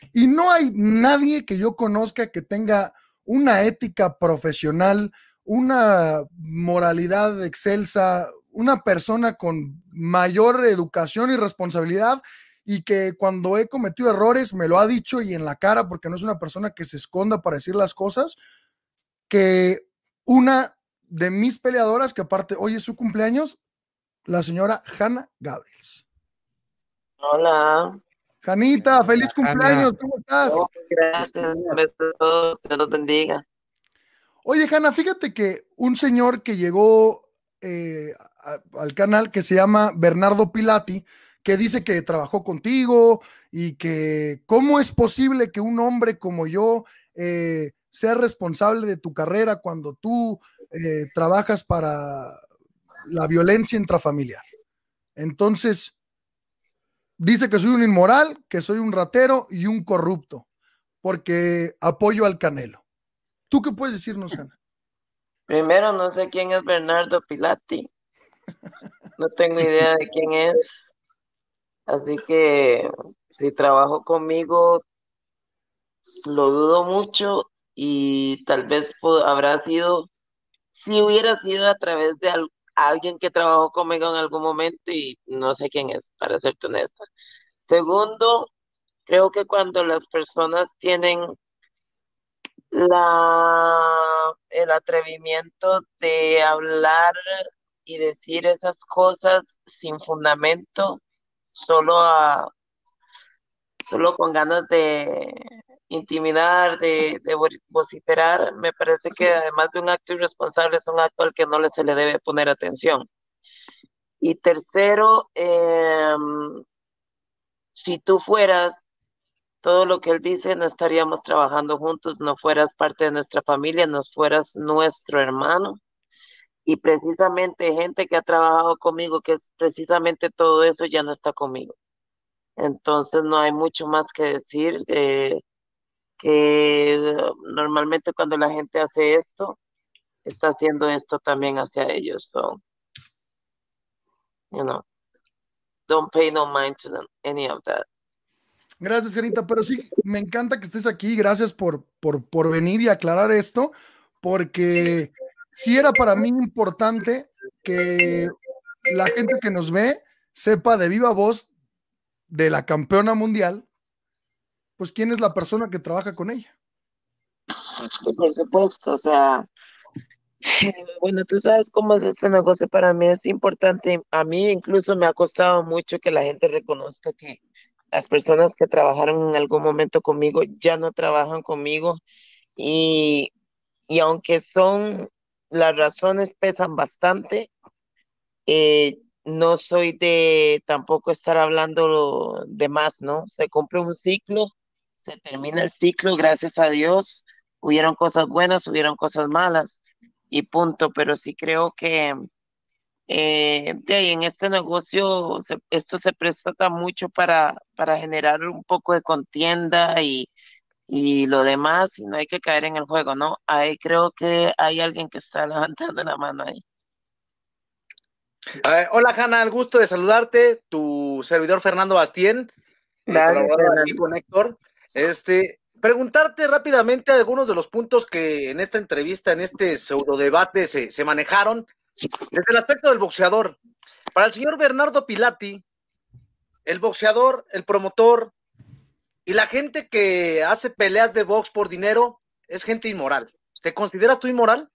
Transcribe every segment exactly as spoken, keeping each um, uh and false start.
Y no hay nadie que yo conozca que tenga una ética profesional, una moralidad excelsa, una persona con mayor educación y responsabilidad, y que cuando he cometido errores me lo ha dicho y en la cara, porque no es una persona que se esconda para decir las cosas, que una de mis peleadoras, que aparte hoy es su cumpleaños, la señora Hanna Gabriels. Hola. Janita, feliz cumpleaños, Hanna. ¿cómo estás? Oh, gracias, un beso a todos, Dios los bendiga. Oye, Hanna, fíjate que un señor que llegó eh, a, al canal, que se llama Bernardo Pilati, que dice que trabajó contigo y que cómo es posible que un hombre como yo eh, sea responsable de tu carrera cuando tú eh, trabajas para la violencia intrafamiliar. Entonces, dice que soy un inmoral, que soy un ratero y un corrupto, porque apoyo al Canelo. ¿Tú qué puedes decirnos, Hanna? Primero, no sé quién es Bernardo Pilati, no tengo idea de quién es, así que si trabajó conmigo, lo dudo mucho y tal vez po- habrá sido, si hubiera sido a través de al- alguien que trabajó conmigo en algún momento y no sé quién es, para serte honesta. Segundo, creo que cuando las personas tienen la, el atrevimiento de hablar y decir esas cosas sin fundamento, solo, a, solo con ganas de intimidar, de, de vociferar, me parece que además de un acto irresponsable es un acto al que no le, se le debe poner atención. Y tercero, eh, si tú fueras todo lo que él dice, no estaríamos trabajando juntos, no fueras parte de nuestra familia, no fueras nuestro hermano. Y precisamente gente que ha trabajado conmigo, que es precisamente todo eso, ya no está conmigo. Entonces no hay mucho más que decir, eh, que normalmente cuando la gente hace esto, está haciendo esto también hacia ellos. So, you know, don't pay no mind to them, any of that. Gracias, Janita, pero sí, me encanta que estés aquí, gracias por, por, por venir y aclarar esto, porque sí era para mí importante que la gente que nos ve sepa de viva voz de la campeona mundial, pues quién es la persona que trabaja con ella. Por supuesto, o sea, bueno, tú sabes cómo es este negocio, para mí es importante. A mí incluso me ha costado mucho que la gente reconozca que las personas que trabajaron en algún momento conmigo ya no trabajan conmigo y, y aunque son, las razones pesan bastante, eh, no soy de tampoco estar hablando de más, ¿no? Se cumple un ciclo, se termina el ciclo, gracias a Dios. Hubieron cosas buenas, hubieron cosas malas y punto, pero sí creo que eh, de ahí en este negocio se- esto se presta mucho para, para generar un poco de contienda y, y lo demás, y no hay que caer en el juego, ¿no? Ahí creo que hay alguien que está levantando la mano ahí. Eh, hola, Hanna, el gusto de saludarte, tu servidor Fernando Bastien, eh, Gracias, colaborador aquí Fernando. con Héctor. Este, preguntarte rápidamente algunos de los puntos que en esta entrevista, en este pseudo debate se, se manejaron desde el aspecto del boxeador. Para el señor Bernardo Pilati, el boxeador, el promotor y la gente que hace peleas de box por dinero es gente inmoral. ¿Te consideras tú inmoral?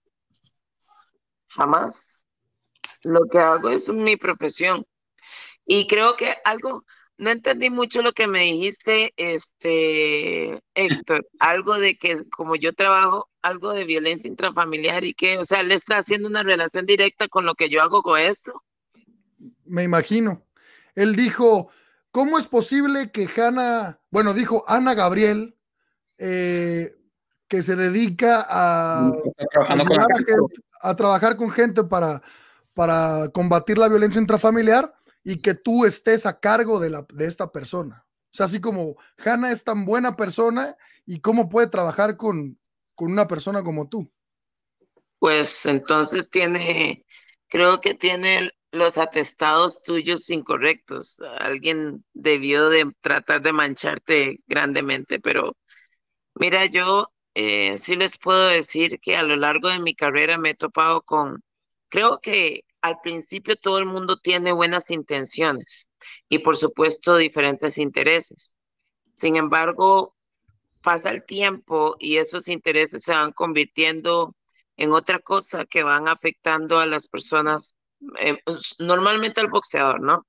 Jamás. Lo que hago es mi profesión. Y creo que algo, no entendí mucho lo que me dijiste, este, Héctor, algo de que como yo trabajo, algo de violencia intrafamiliar y que, o sea, le está haciendo una relación directa con lo que yo hago con esto. Me imagino. Él dijo, ¿cómo es posible que Hanna, bueno, dijo Ana Gabriel, eh, que se dedica a Trabajando con la ayudar a, gente. gente, a trabajar con gente para, para combatir la violencia intrafamiliar y que tú estés a cargo de, la, de esta persona? O sea, así como Hanna es tan buena persona y cómo puede trabajar con, con una persona como tú. Pues entonces tiene, creo que tiene los atestados tuyos incorrectos. Alguien debió de tratar de mancharte grandemente, pero mira, yo eh, sí les puedo decir que a lo largo de mi carrera me he topado con, creo que al principio todo el mundo tiene buenas intenciones y por supuesto diferentes intereses. Sin embargo, pasa el tiempo y esos intereses se van convirtiendo en otra cosa que van afectando a las personas, eh, pues, normalmente al boxeador, ¿no?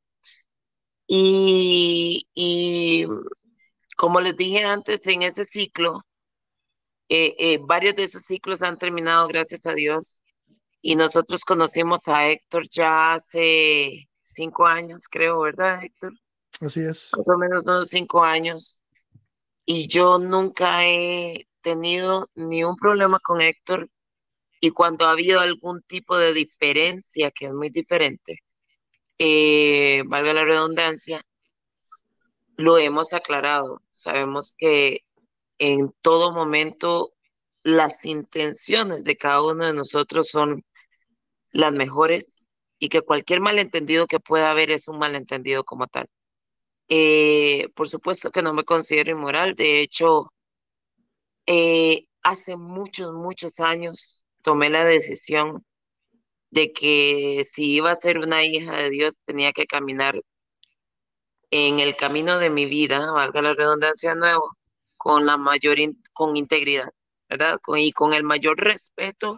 Y, y como les dije antes, en ese ciclo, eh, eh, varios de esos ciclos han terminado, gracias a Dios, y nosotros conocimos a Héctor ya hace cinco años, creo, ¿verdad, Héctor? Así es. Más o menos unos cinco años. Y yo nunca he tenido ni un problema con Héctor. Y cuando ha habido algún tipo de diferencia, que es muy diferente, eh, valga la redundancia, lo hemos aclarado. Sabemos que en todo momento las intenciones de cada uno de nosotros son las mejores y que cualquier malentendido que pueda haber es un malentendido como tal. Eh, por supuesto que no me considero inmoral, de hecho, eh, hace muchos, muchos años tomé la decisión de que si iba a ser una hija de Dios tenía que caminar en el camino de mi vida, valga la redundancia de nuevo, con la mayor, in- con integridad, ¿verdad? Con- y con el mayor respeto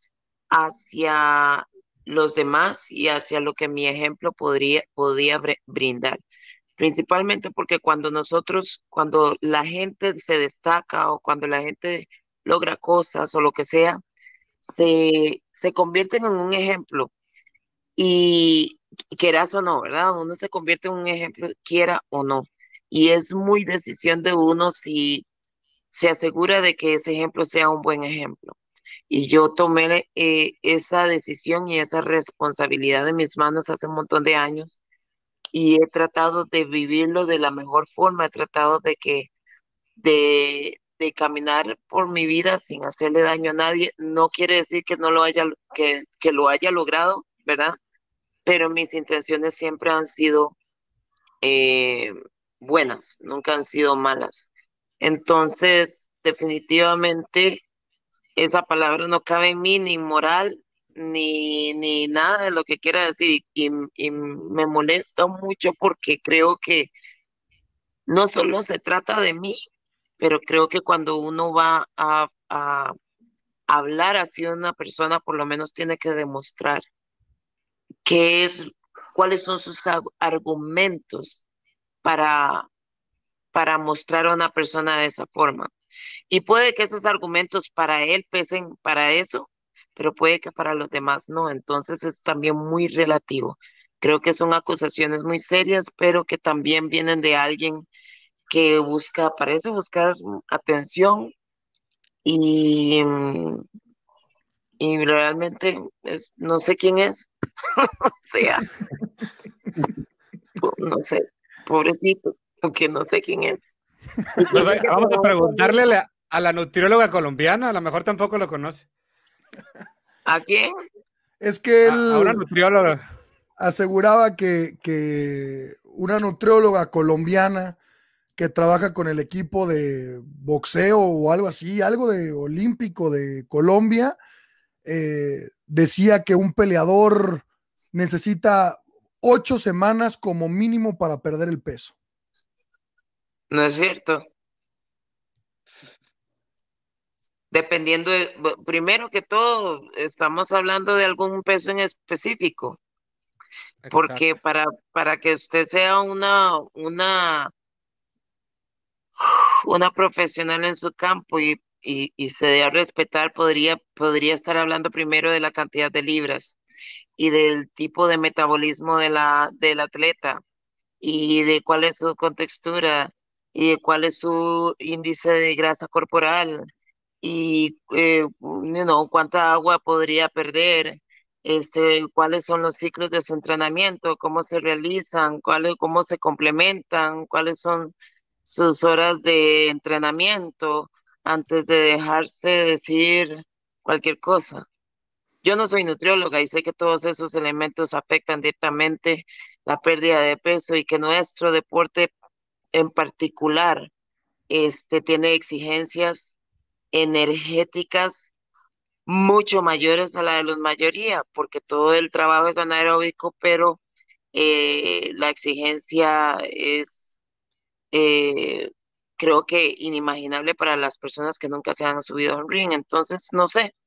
hacia los demás y hacia lo que mi ejemplo podría, podía bre- brindar. Principalmente porque cuando nosotros, cuando la gente se destaca o cuando la gente logra cosas o lo que sea, se, se convierten en un ejemplo y quieras o no, ¿verdad? Uno se convierte en un ejemplo, quiera o no. Y es muy decisión de uno si se asegura de que ese ejemplo sea un buen ejemplo. Y yo tomé eh, esa decisión y esa responsabilidad en mis manos hace un montón de años y he tratado de vivirlo de la mejor forma, he tratado de que, de, de caminar por mi vida sin hacerle daño a nadie. No quiere decir que no lo haya, que, que lo haya logrado, ¿verdad? Pero mis intenciones siempre han sido eh, buenas, nunca han sido malas. Entonces, definitivamente, esa palabra no cabe en mí, ni moral, ni, ni nada de lo que quiera decir. Y, y me molesta mucho porque creo que no solo se trata de mí, pero creo que cuando uno va a, a hablar así de una persona, por lo menos tiene que demostrar qué es, cuáles son sus ar- argumentos para, para mostrar a una persona de esa forma. Y puede que esos argumentos para él pesen para eso, pero puede que para los demás no. Entonces es también muy relativo. Creo que son acusaciones muy serias, pero que también vienen de alguien que busca, parece buscar atención y, mm, y realmente es, no sé quién es, o sea, po- no sé, pobrecito, porque no sé quién es. Y Pues tiene va- que vamos a trabajar preguntarle a conmigo. la, a la nutrióloga colombiana, a lo mejor tampoco lo conoce. ¿A quién? Es que A, a una él nutrióloga. aseguraba que, que una nutrióloga colombiana que trabaja con el equipo de boxeo o algo así, algo de olímpico de Colombia, eh, decía que un peleador necesita ocho semanas como mínimo para perder el peso. No es cierto. Dependiendo de, bu- primero que todo, estamos hablando de algún peso en específico, porque Exacto. para, para que usted sea una, una, una profesional en su campo y, y, y se dé a respetar, podría, podría estar hablando primero de la cantidad de libras y del tipo de metabolismo de la, del atleta y de cuál es su contextura y de cuál es su índice de grasa corporal y eh, you know, cuánta agua podría perder, este, cuáles son los ciclos de su entrenamiento, cómo se realizan, cuáles, cómo se complementan, cuáles son sus horas de entrenamiento antes de dejarse decir cualquier cosa. Yo no soy nutrióloga y sé que todos esos elementos afectan directamente la pérdida de peso y que nuestro deporte en particular este, tiene exigencias energéticas mucho mayores a la de la mayoría, porque todo el trabajo es anaeróbico, pero eh, la exigencia es, eh, creo que inimaginable para las personas que nunca se han subido a un ring. Entonces, no sé,